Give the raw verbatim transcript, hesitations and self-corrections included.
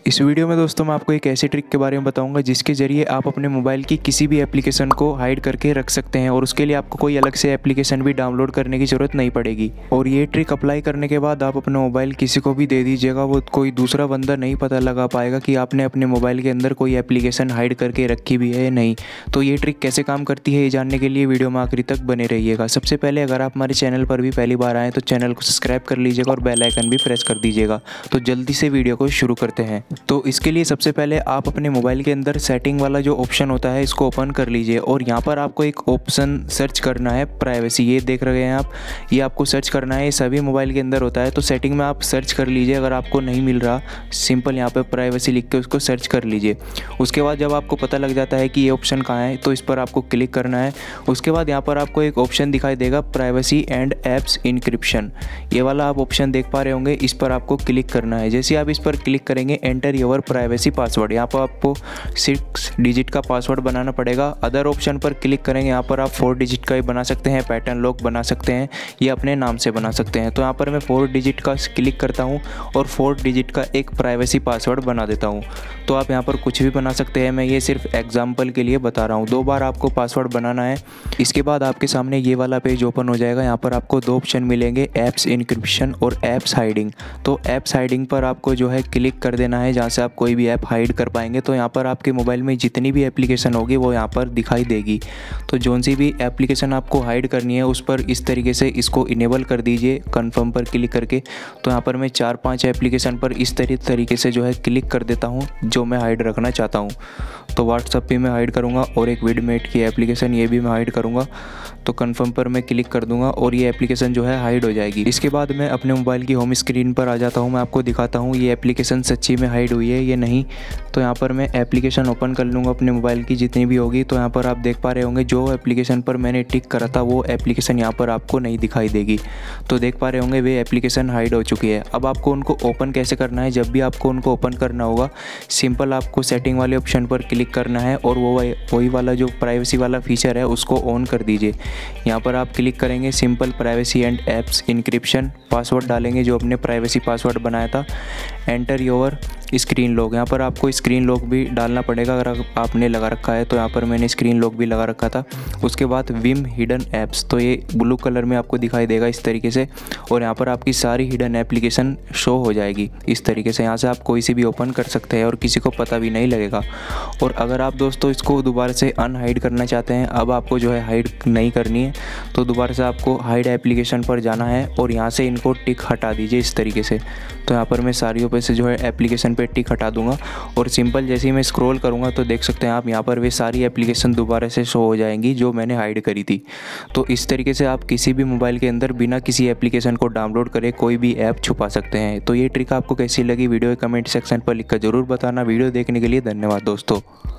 इस वीडियो में दोस्तों मैं आपको एक ऐसी ट्रिक के बारे में बताऊंगा जिसके ज़रिए आप अपने मोबाइल की किसी भी एप्लीकेशन को हाइड करके रख सकते हैं और उसके लिए आपको कोई अलग से एप्लीकेशन भी डाउनलोड करने की ज़रूरत नहीं पड़ेगी। और ये ट्रिक अप्लाई करने के बाद आप अपना मोबाइल किसी को भी दे दीजिएगा, वो कोई दूसरा बंदा नहीं पता लगा पाएगा कि आपने अपने मोबाइल के अंदर कोई एप्लीकेशन हाइड करके रखी भी है या नहीं। तो ये ट्रिक कैसे काम करती है ये जानने के लिए वीडियो में आखिरी तक बने रहिएगा। सबसे पहले अगर आप हमारे चैनल पर भी पहली बार आएँ तो चैनल को सब्सक्राइब कर लीजिएगा और बेल आइकन भी प्रेस कर दीजिएगा। तो जल्दी से वीडियो को शुरू करते हैं। तो इसके लिए सबसे पहले आप अपने मोबाइल के अंदर सेटिंग वाला जो ऑप्शन होता है इसको ओपन कर लीजिए और यहाँ पर आपको एक ऑप्शन सर्च करना है प्राइवेसी। ये देख रहे हैं आप, ये आपको सर्च करना है, ये सभी मोबाइल के अंदर होता है। तो सेटिंग में आप सर्च कर लीजिए, अगर आपको नहीं मिल रहा सिंपल यहाँ पर प्राइवेसी लिख के उसको सर्च कर लीजिए। उसके बाद जब आपको पता लग जाता है कि ये ऑप्शन कहाँ है तो इस पर आपको क्लिक करना है। उसके बाद यहाँ पर आपको एक ऑप्शन दिखाई देगा प्राइवेसी एंड ऐप्स इंक्रिप्शन, ये वाला आप ऑप्शन देख पा रहे होंगे, इस पर आपको क्लिक करना है। जैसे आप इस पर क्लिक करेंगे एंटर योर प्राइवेसी पासवर्ड, यहाँ पर आपको सिक्स डिजिट का पासवर्ड बनाना पड़ेगा। अदर ऑप्शन पर क्लिक करेंगे, यहाँ पर आप फोर डिजिट का ही बना सकते हैं, पैटर्न लॉक बना सकते हैं, ये अपने नाम से बना सकते हैं। तो यहाँ पर मैं फोर डिजिट का क्लिक करता हूँ और फोर डिजिट का एक प्राइवेसी पासवर्ड बना देता हूँ। तो आप यहाँ पर कुछ भी बना सकते हैं, मैं ये सिर्फ एग्जाम्पल के लिए बता रहा हूँ। दो बार आपको पासवर्ड बनाना है। इसके बाद आपके सामने ये वाला पेज ओपन हो जाएगा। यहाँ पर आपको दो ऑप्शन मिलेंगे, ऐप्स इंक्रिप्शन और ऐप्स हाइडिंग। तो ऐप्स हाइडिंग पर आपको जो है क्लिक कर देना है, जहाँ से आप कोई भी ऐप हाइड कर पाएंगे। तो यहाँ पर आपके मोबाइल में जितनी भी एप्लीकेशन होगी वो यहाँ पर दिखाई देगी। तो जो सी भी एप्लीकेशन आपको हाइड करनी है उस पर इस तरीके से इसको इनेबल कर दीजिए कन्फर्म पर क्लिक करके। तो यहाँ पर मैं चार पांच एप्लीकेशन पर इस तरीके से जो है क्लिक कर देता हूँ जो मैं हाइड रखना चाहता हूँ। तो व्हाट्सएप पे मैं हाइड करूँगा और एक विडमेट की एप्लीकेशन ये भी मैं हाइड करूँगा। तो कन्फर्म पर मैं क्लिक कर दूंगा और ये एप्लीकेशन जो है हाइड हो जाएगी। इसके बाद मैं अपने मोबाइल की होम स्क्रीन पर आ जाता हूँ, मैं आपको दिखाता हूँ ये एप्लीकेशन सच्ची में हाइड हुई है या नहीं। तो यहाँ पर मैं एप्लीकेशन ओपन कर लूँगा अपने मोबाइल की जितनी भी होगी। तो यहाँ पर आप देख पा रहे होंगे जो एप्लीकेशन पर मैंने टिक करा था वो एप्लीकेशन यहाँ पर आपको नहीं दिखाई देगी। तो देख पा रहे होंगे वे एप्लीकेशन हाइड हो चुकी है। अब आपको उनको ओपन कैसे करना है, जब भी आपको उनको ओपन करना होगा सिंपल आपको सेटिंग वाले ऑप्शन पर क्लिक करना है और वो वही वाला जो प्राइवेसी वाला फीचर है उसको ऑन कर दीजिए। यहाँ पर आप क्लिक करेंगे simple privacy and apps encryption, password डालेंगे जो अपने प्राइवेसी पासवर्ड बनाया था, एंटर योर स्क्रीन लॉक। यहाँ पर आपको स्क्रीन लॉक भी डालना पड़ेगा अगर आपने लगा रखा है। तो यहाँ पर मैंने स्क्रीन लॉक भी लगा रखा था। उसके बाद विम हिडन ऐप्स, तो ये ब्लू कलर में आपको दिखाई देगा इस तरीके से और यहाँ पर आपकी सारी हिडन एप्लीकेशन शो हो जाएगी इस तरीके से। यहाँ से आप कोई सी भी ओपन कर सकते हैं और किसी को पता भी नहीं लगेगा। और अगर आप दोस्तों इसको दोबारा से अनहाइड करना चाहते हैं, अब आपको जो है हाइड नहीं करनी है तो दोबारा से आपको हाइड एप्लीकेशन पर जाना है और यहाँ से इनको टिक हटा दीजिए इस तरीके से। तो यहाँ पर मैं सारियों पे से जो है एप्लीकेशन पे टिक हटा दूंगा और सिंपल जैसे ही मैं स्क्रॉल करूँगा तो देख सकते हैं आप यहाँ पर वे सारी एप्लीकेशन दोबारा से शो हो जाएंगी जो मैंने हाइड करी थी। तो इस तरीके से आप किसी भी मोबाइल के अंदर बिना किसी एप्लीकेशन को डाउनलोड करे कोई भी ऐप छुपा सकते हैं। तो ये ट्रिक आपको कैसी लगी वीडियो कमेंट सेक्शन पर लिखकर जरूर बताना। वीडियो देखने के लिए धन्यवाद दोस्तों।